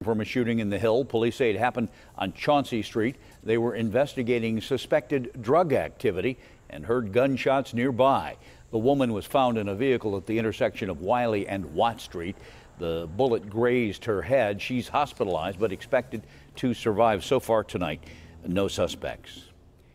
From a shooting in the Hill, police say it happened on Chauncey Street. They were investigating suspected drug activity and heard gunshots nearby. The woman was found in a vehicle at the intersection of Wiley and Watt Street. The bullet grazed her head. She's hospitalized but expected to survive. So far tonight, no suspects.